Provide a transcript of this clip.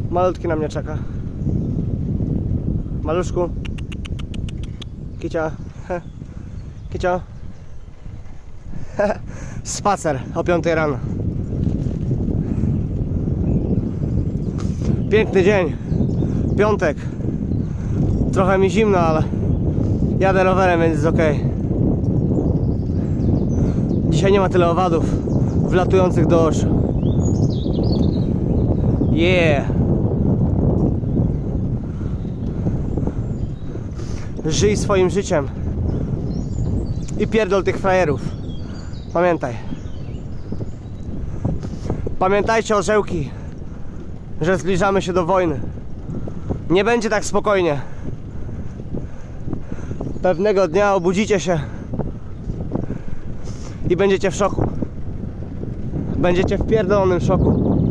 Malutki na mnie czeka. Maluszku. Kicia. Kicio. Spacer o 5 rano. Piękny dzień. Piątek. Trochę mi zimno, ale jadę rowerem, więc jest ok. Dzisiaj nie ma tyle owadów wlatujących do oczu. Yeah. Żyj swoim życiem i pierdol tych frajerów. Pamiętaj. Pamiętajcie, orzełki, że zbliżamy się do wojny. Nie będzie tak spokojnie. Pewnego dnia obudzicie się i będziecie w szoku. Będziecie w pierdolonym szoku.